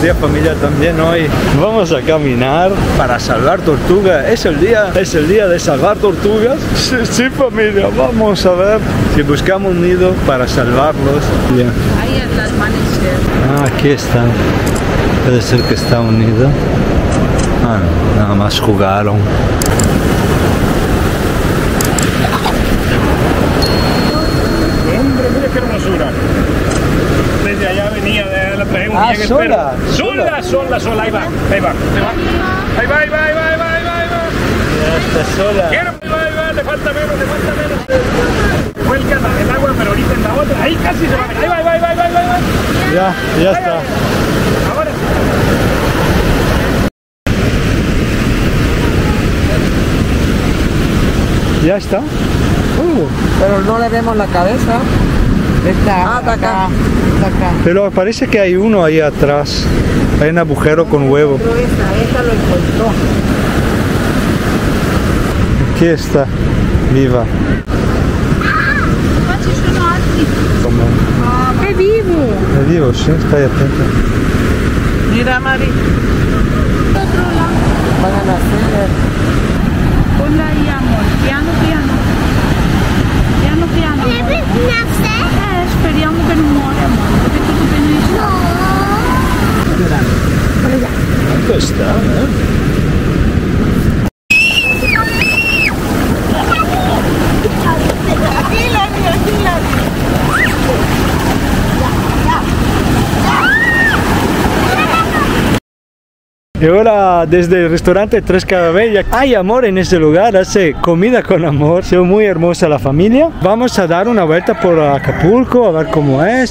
días familia también hoy. Vamos a caminar para salvar tortugas. Es el día de salvar tortugas. Sí, sí familia, vamos a ver si buscamos un nido para salvarlos. Bien. Ahí es las amanecer. Ah, aquí están. Puede ser que está un nido. Ah, no, nada más jugaron. Hombre, mira qué hermosura. Desde allá venía, de la traemos Ah, bien sola. Sola, ahí va. Ahí va. Ya está sola. Ahí va, le falta menos. Vuelca el agua, pero ahorita en la otra. Ahí casi se va. Ahí va. Ya está. Ahora. Ya está. Pero no le vemos la cabeza. Está acá. Pero parece que hay uno ahí atrás. Hay un agujero con huevo. Pero esta lo encontró. Aquí está. Viva. Qua ci sono altri. Como... È vivo! È vivo, sì, stai attento. Mira, Mari. Otro lado. Van a nacer. Ponla ahí, amor. Piano. Speriamo che non muore, amor. Perché tutto benissimo. ¿Dónde está? Y ahora desde el restaurante Tres Cabellas hay amor en ese lugar, hace comida con amor, se ve muy hermosa la familia. Vamos a dar una vuelta por Acapulco a ver cómo es.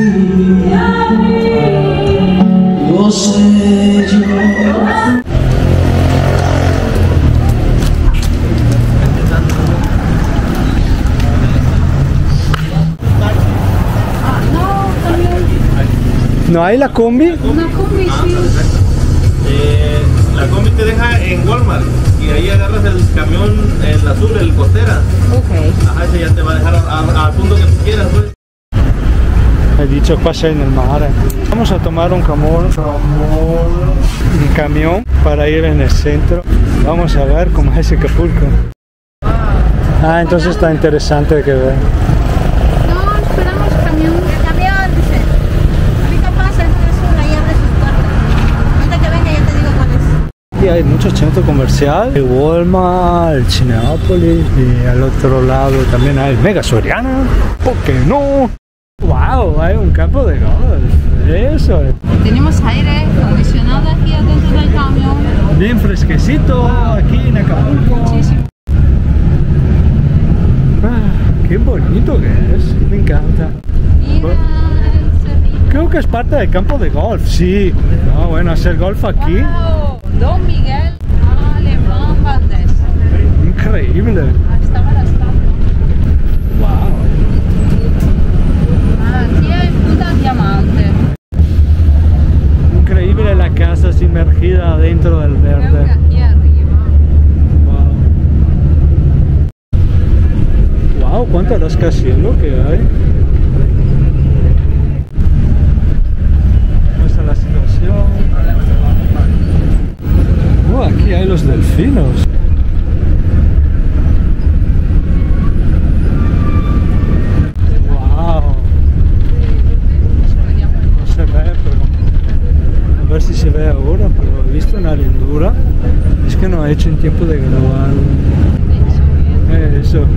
¿No hay la combi? Una combi, sì. La combi te deja en Walmart y ahí agarras el camión, el azul, el Costera. Ok. Ajá, ese ya te va a dejar al punto que tú quieras, pues. He dicho pasa en el mar. Vamos a tomar un camión para ir en el centro. Vamos a ver cómo es Acapulco. Ah, entonces está interesante que ver. No, esperamos camión. El camión, dice. Ahorita pasa, entonces ahí abre sus puertas. Antes que venga ya te digo cuál es. Y hay mucho centro comercial, el Walmart, el Cinepolis y al otro lado también hay el Mega Soriana. ¿Por qué no? ¡Wow! Hay un campo de golf. Eso. Tenemos aire acondicionado aquí adentro del camión. Bien fresquecito aquí en Acapulco. Muchísimo. Ah, qué bonito que es. Me encanta. Mira el cerrito. Creo que es parte del campo de golf. Sí. No, bueno, hacer golf aquí. Wow, Don Miguel Alemán Valdés. Increíble. Ahí estaba la estatua. Wow. Aquí hay Punta Diamante. Increíble la casa sumergida dentro del Creo que verde. aquí arriba. Wow, cuánto rascacielos que hay. Muestra la situación. Oh, aquí hay los delfinos. Wow. No se ve, pero a ver si se ve ahora, pero he visto una lindura. Es que no he hecho en tiempo de grabar. Eso.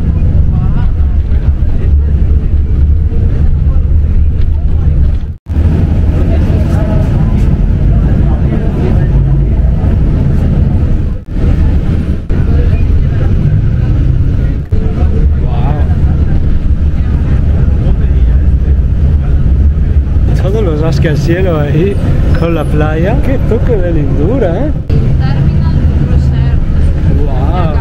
Todos los rascacielos ahí con la playa. Qué toque de lindura, ¿eh? Terminal Crucero. Wow.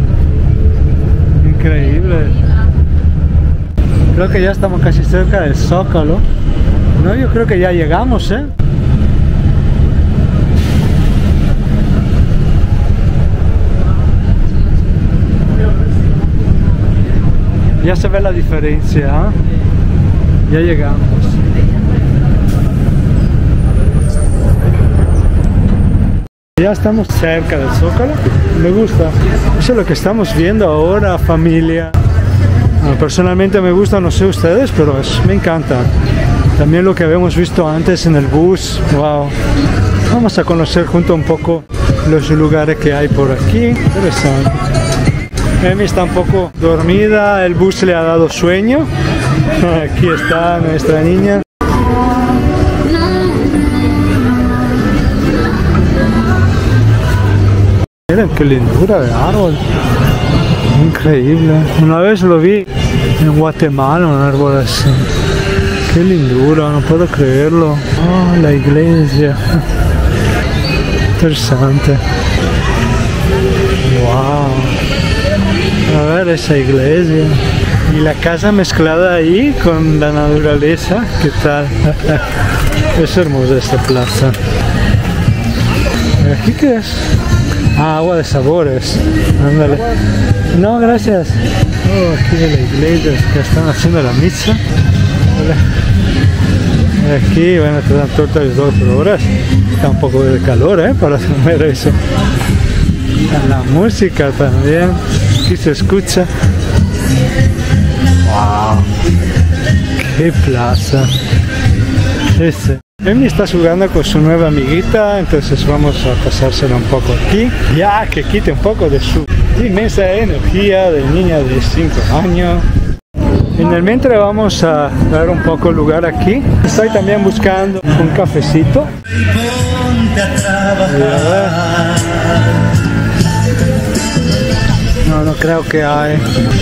Increíble. Creo que ya estamos casi cerca del Zócalo. No, yo creo que ya llegamos, ¿eh? Ya se ve la diferencia, ¿eh? Ya llegamos. Ya estamos cerca del Zócalo. Me gusta. Eso es lo que estamos viendo ahora, familia. Bueno, personalmente me gusta, no sé ustedes, pero me encanta. También lo que habíamos visto antes en el bus. Wow. Vamos a conocer junto un poco los lugares que hay por aquí. Interesante. Emi está un poco dormida, el bus le ha dado sueño. Aquí está nuestra niña. Miren qué lindura de árbol. Increíble. Una vez lo vi en Guatemala, un árbol así. Qué lindura, no puedo creerlo. Oh, la iglesia. Interesante. Wow. A ver esa iglesia. Y la casa mezclada ahí con la naturaleza. ¿Qué tal? Es hermosa esta plaza. ¿Aquí qué es? Ah, agua de sabores. Ándale. No, gracias. Oh, aquí de la iglesia que están haciendo la misa. Hola. Aquí, bueno, te dan torta de 2 horas. Está un poco de calor, para comer eso. La música también. Aquí se escucha. Wow. Qué plaza. Emi está jugando con su nueva amiguita, entonces vamos a pasársela un poco aquí, ya que quite un poco de su inmensa energía de niña de 5 años. Finalmente vamos a dar un poco lugar aquí. Estoy también buscando un cafecito. No creo que hay.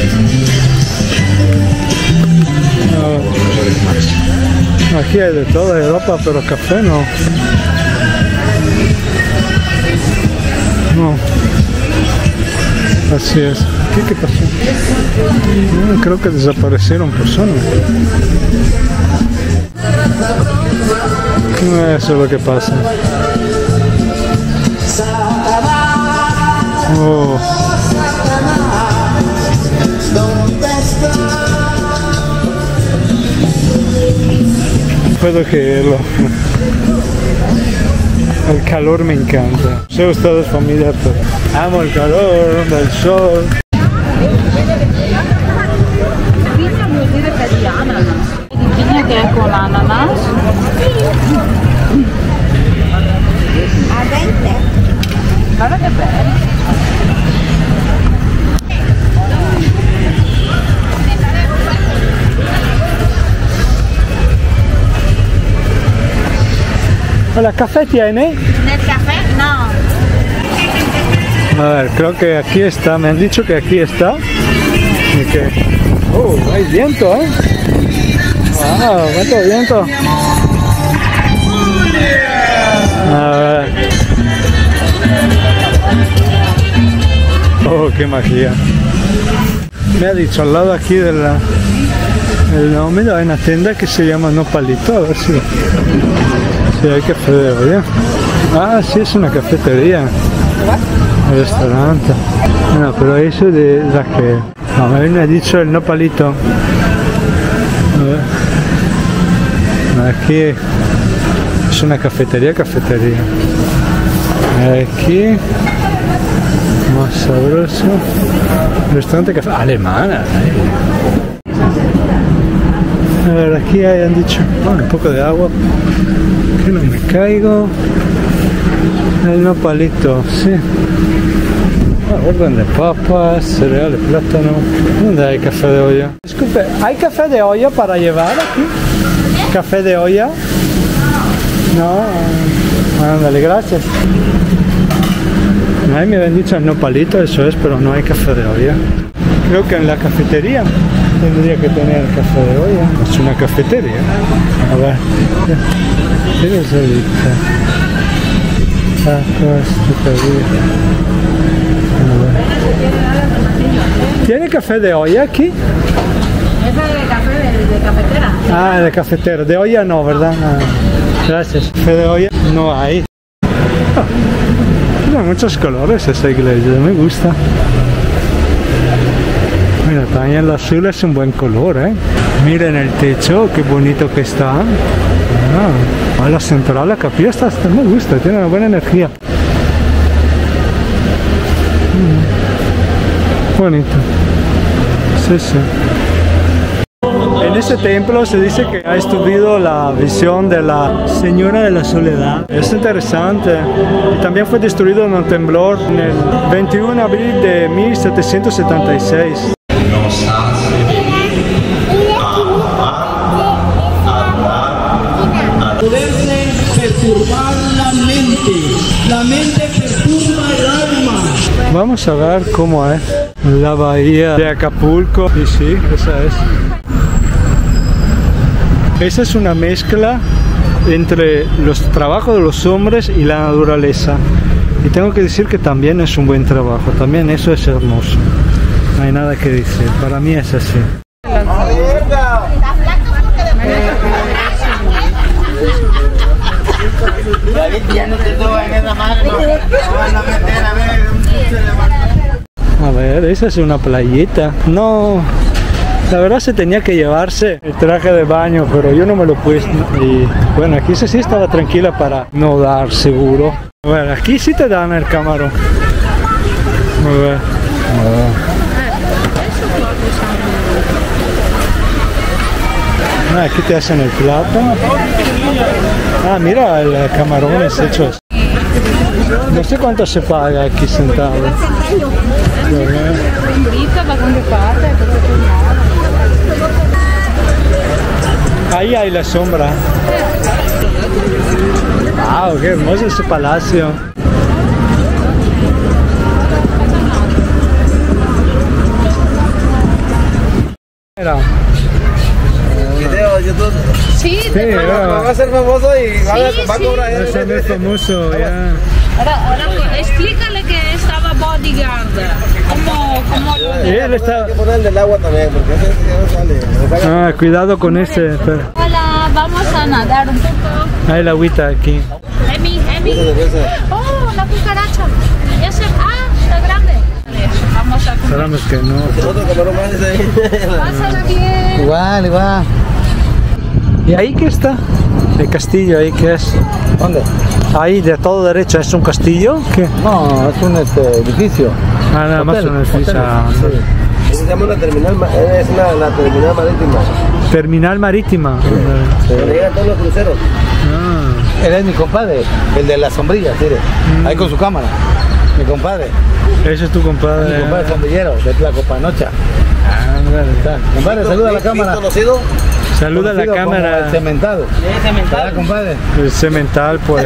Aquí hay de toda Europa, pero café no. No. Así es. ¿Qué pasó? No, creo que desaparecieron personas. No, eso es lo que pasa. Oh. Puedo creerlo. El calor me encanta. Sé ustedes familia, pero amo el calor del sol. Tiene que ver con ananas. A 20. Guarda che bello. Hola, ¿café tiene? ¿Del café? No. A ver, creo que aquí está. Me han dicho que aquí está. Y que... Oh, hay viento, Wow, cuánto viento. A ver. Oh, qué magia. Me ha dicho al lado aquí de la... El nombre hay una tienda que se llama Nopalito, a ver si... Sí, hay café de olla. Ah, sí, es una cafetería. Restaurante. No, pero eso de la que... No, a mí me ha dicho el Nopalito. Aquí es una cafetería. Aquí... Más sabroso. Restaurante café alemana. A ver, aquí han dicho un poco de agua. Que no me caigo. El Nopalito, sí. Orden de papas, cereales, plátano. ¿Dónde hay café de olla? Disculpe, ¿hay café de olla para llevar aquí? ¿Café de olla? No. Ándale, gracias. A mí me habían dicho el Nopalito, eso es, pero no hay café de olla. Creo que en la cafetería tendría que tener café de olla. Es una cafetería. A ver. ¿Qué es ahorita? Tacos, ¿tiene café de olla aquí? Ese de café de cafetera. Ah, de cafetera. De olla no, ¿verdad? Ah, gracias. Café de olla no hay. Tiene muchos colores esa iglesia, me gusta. Mira, también el azul es un buen color, Miren el techo, qué bonito que está. Ah, la central, la capilla está, me gusta, tiene una buena energía. Bonito. Sí, sí. En ese templo se dice que ha estudiado la visión de la Señora de la Soledad. Es interesante. Y también fue destruido en un temblor en el 21 de abril de 1776. Nos hace poderse perturbar la mente perturba el alma. Vamos a ver cómo es la bahía de Acapulco. Y sí, esa es. Esa es una mezcla entre los trabajos de los hombres y la naturaleza. Y tengo que decir que también es un buen trabajo, también eso es hermoso. No hay nada que decir, para mí es así. A ver, esa es una playita. No, la verdad se tenía que llevarse el traje de baño, pero yo no me lo puse. Y bueno, aquí sí estaba tranquila para no dar seguro. A ver, aquí sí te dan el camarón. A ver. Aquí te hacen el plato. Ah, mira, el camarón es hecho. No sé cuánto se paga aquí sentado. Ahí hay la sombra. Wow, qué hermoso ese palacio. Mira. Video, YouTube. Sí, Va a ser famoso y va a cobrar Va a ser famoso, ya. ahora explícale que estaba bodyguard. ¿Cómo Él está... Hay que ponerle el agua también, porque ese ya no sale. Ah, cuidado con este. Espera. Hola, vamos a nadar un poco. Hay el agüita aquí. Emi. Oh, la cucaracha. Ya se... Ah, está grande. Vamos a comer. Esperamos que no. Otro camarón más ese ahí. Pásala bien. Igual. ¿Y ahí qué está? El castillo, ¿ahí qué es? ¿Dónde? Ahí, de todo derecho, ¿es un castillo? ¿Qué? No, es un edificio. Ah, nada más un edificio. Ah, Ese se llama una terminal, es la terminal marítima. Terminal marítima. Donde llegan todos los cruceros. Ah, Él es mi compadre, el de las sombrillas, mire. Ahí con su cámara. Mi compadre. ese es tu compadre. Mi compadre sombrillero, de Tlacopanocha. Compadre, saluda a la cámara. ¿Conocido? Saluda a la Conocido como cámara. El cementado. ¿Verdad, compadre? El cemental, pues.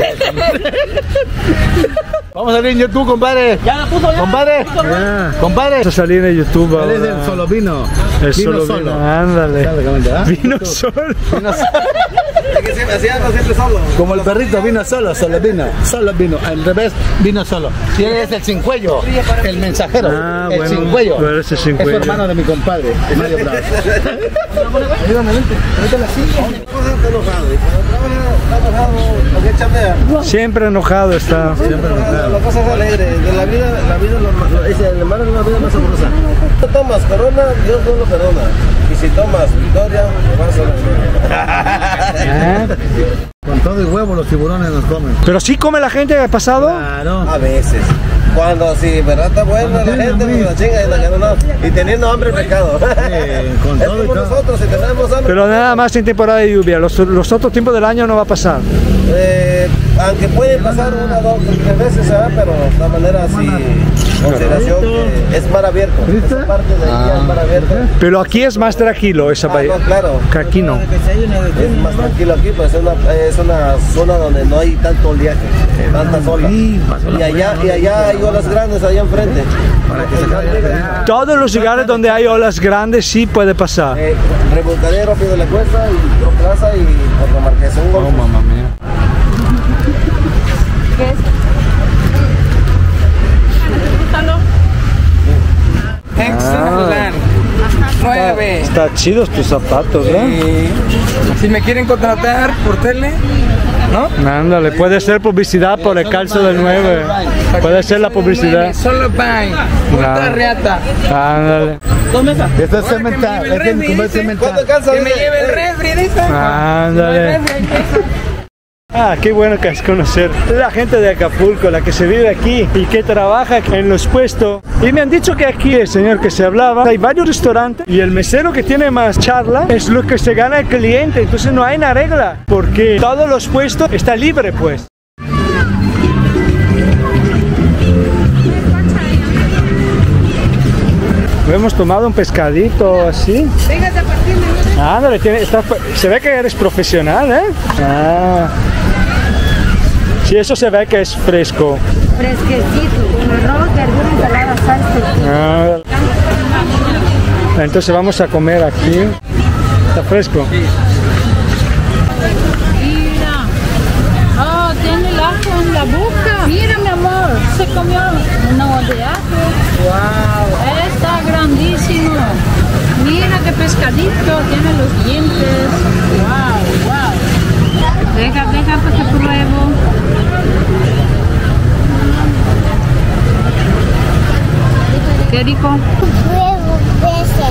Vamos a salir en YouTube, compadre. Ya la puso, ya. Compadre. Ya. Compadre. Vamos a salir en YouTube Él es ahora. el solo vino. El Vino solo. Ándale. Exactamente, ¿ah? Vino solo. Vino solo. Es que siempre hacía algo siempre solo. Como el perrito vino solo vino, al revés vino solo. Y él es el sin cuello, el mensajero, Ah, el bueno, sin cuello. tú eres el sin Es su cuello. hermano de mi compadre, Mario Bravo. Ayúdame, vente la silla. Está enojado. Y cuando trabaja, está enojado, porque chambea. Siempre enojado está. La cosa es alegre. De la vida es el hermano de una vida más sabrosa. Si tomas corona, Dios no lo perdona. Y si tomas victoria, te vas a la gloria. Con todo y huevo los tiburones nos comen. Pero sí come la gente, ¿ha pasado? Claro. A veces. Cuando sí, verdad está buena la gente, pues la chinga y la que no. Y teniendo hambre pecado. Con Es todo y como todo. nosotros, si tenemos hambre. Pero nada más en temporada de lluvia. Los otros tiempos del año no va a pasar. Aunque puede pasar una, dos, tres veces, ¿sabes? Pero de esta manera sí, consideración que es mar abierto. Esa parte de ahí es mar abierto. Pero aquí es más tranquilo esa bahía. No, claro. Que aquí no. Es más tranquilo aquí, pues es una zona donde no hay tanto oleaje, tantas olas. Y allá hay olas grandes, allá enfrente. Todos los lugares donde hay olas grandes sí puede pasar. Revolcadero, pie de la cuesta y Procraza y por la marquesa. Oh, mamá mía. ¿Qué es? Excellent. 9. Está chidos tus zapatos, ¿eh? Si me quieren contratar por tele, ¿no? Ándale, puede ser publicidad por el calzo del 9. Puede ser la publicidad. Solo pan. Puta reata. Ándale. Esto es cemental, es el cemental. ¿Cuánto calza? Que me lleve el refri, dice. Ándale. Ah, qué bueno que es conocer la gente de Acapulco, la que se vive aquí y que trabaja en los puestos. Y me han dicho que aquí, el señor que se hablaba, hay varios restaurantes y el mesero que tiene más charla es lo que se gana el cliente. Entonces no hay una regla, porque todos los puestos están libres, pues. Hemos tomado un pescadito así. Ándale, se ve que eres profesional, ¿eh? Ah. Sí, eso se ve que es fresco. Fresquecito, con arroz, verdura, ensalada, salsa. Ah. Entonces vamos a comer aquí. ¿Está fresco? Mira. Oh, tiene el ajo en la boca. Mira, mi amor, se comió uno de ajo. Wow. Está grandísimo. Mira qué pescadito, tiene los dientes. Wow, wow. Deja para que pruebo. Qué rico. Huevo, pese.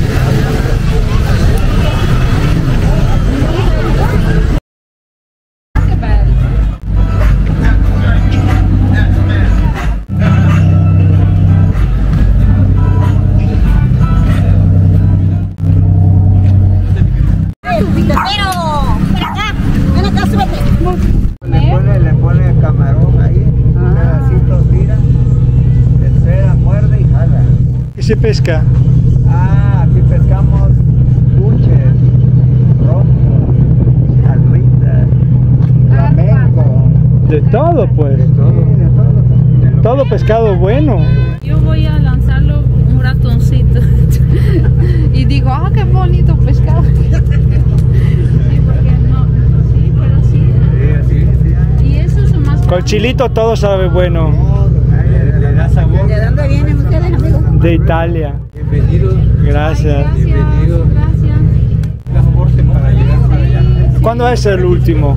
Le pone camarón ahí, pedacitos, tira, espera, muerde y jala. ¿Qué se pesca? Ah, aquí pescamos buches, rompo, jalritas, flamenco. De todo, pues. De todo. Todo pescado bueno. Yo voy a lanzarlo un ratoncito. Y digo, ah, qué bonito pescado. Sí, porque no. Sí, pero sí. Y eso es más. Con chilito todo sabe bueno. Le da sabor. ¿De dónde vienen ustedes, amigos? De Italia. Bienvenidos. Gracias. Bienvenidos. Gracias. Transporte para llegar para allá. ¿Cuándo es el último?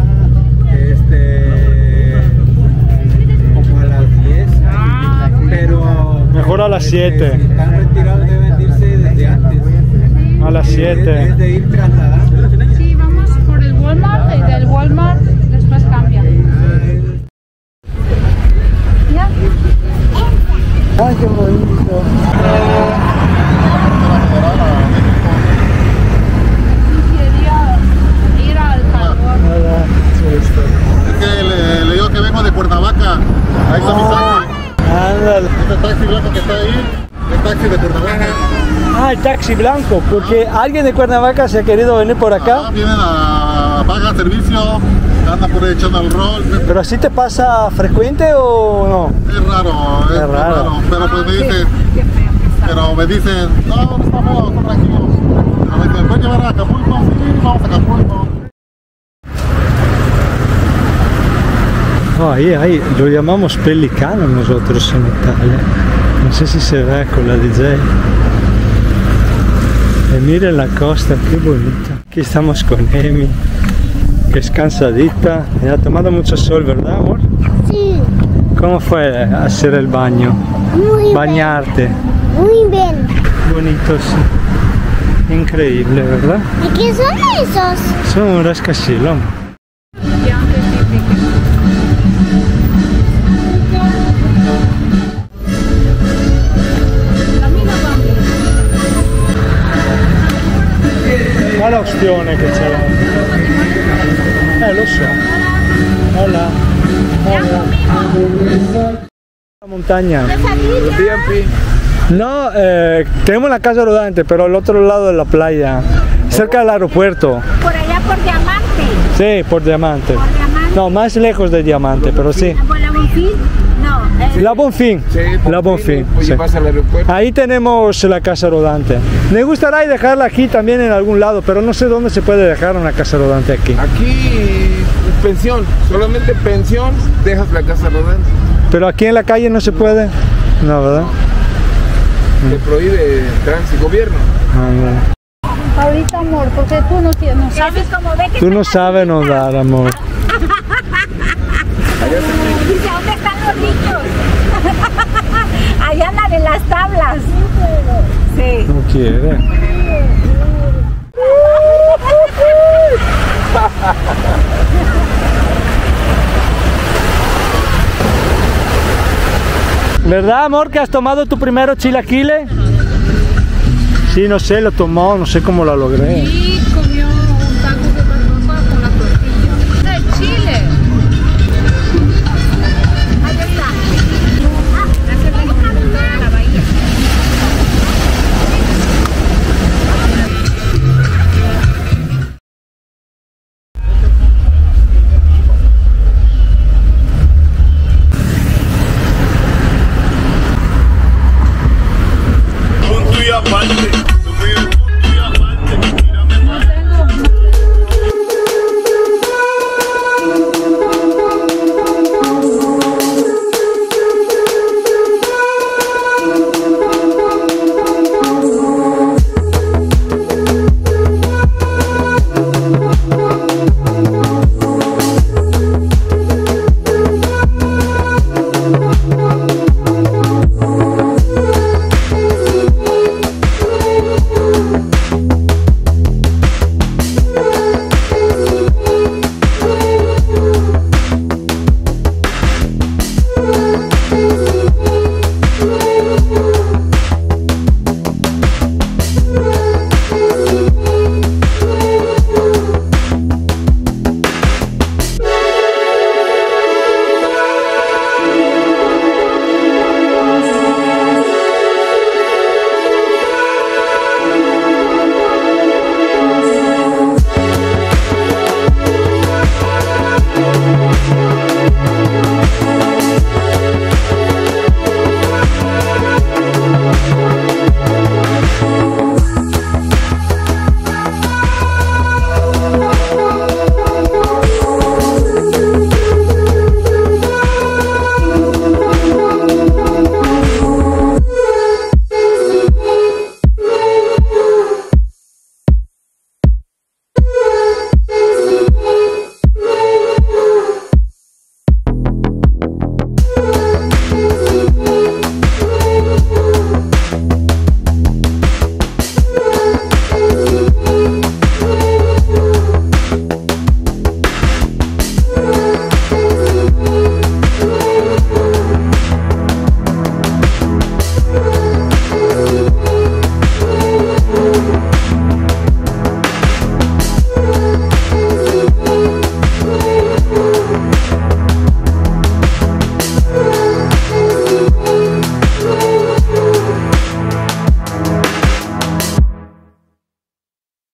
Como a las 10, pero Mejor a las 7. si están retirados deben irse desde antes. A las 7. Es de ir trasladando. Sí, vamos por el Walmart y del Walmart después cambia. ¿Ya? Ay, qué bonito. Quería ir al calor. Es que le digo que vengo de Cuernavaca. Ahí está mi taxi. Ándale. Este taxi blanco que está ahí, el taxi de Cuernavaca. Ah, el taxi blanco, porque alguien de Cuernavaca se ha querido venir por acá. Vienen a pagar servicio, anda por ahí echando el rol. ¿Pero así te pasa frecuente o no? Es raro, Es raro. Pero pues me dicen, no, no estamos tranquilos. Pero me dicen, ¿puedes llevar a Acapulco? Sí, vamos a Acapulco. Oh, ahí, lo llamamos pelicano nosotros en Italia. No sé si se ve con la DJ. Y miren la costa, qué bonita. Aquí estamos con Emi, que es cansadita. Ya ha tomado mucho sol, ¿verdad, amor? Sí, ¿Cómo fue hacer el baño? muy Bañarte. bien. Muy bien. Bonito, sí. Increíble, ¿verdad? ¿Y qué son esos? Son un rascacielos. Quale opzione che c'è là? Lo so. Hola. Hola. La montaña. No, tenemos la casa rodante, pero al otro lado de la playa, cerca del aeropuerto. Por allá por Diamante. Sí, por Diamante. Por Diamante. No, más lejos de Diamante, pero sí. ¿Por la Bonfil? No. La Bonfim. La Bonfim. Sí. Pasa al aeropuerto. Ahí tenemos la casa rodante. Me gustaría dejarla aquí también en algún lado, pero no sé dónde se puede dejar una casa rodante aquí. Aquí, pensión, solamente pensión, dejas la casa rodante. Pero aquí en la calle no se puede. No, ¿verdad? Te prohíbe tránsito, gobierno. Ah, Ahorita, amor, porque tú no sabes. Como ve que no. Tú no sabes nadar, amor. dice, ¿dónde están los niños? Allá la de las tablas. Sí. No quiere. ¿Verdad, amor, que has tomado tu primero chilaquile? Sí, no sé, lo tomó, no sé cómo lo logré. Sí, comió.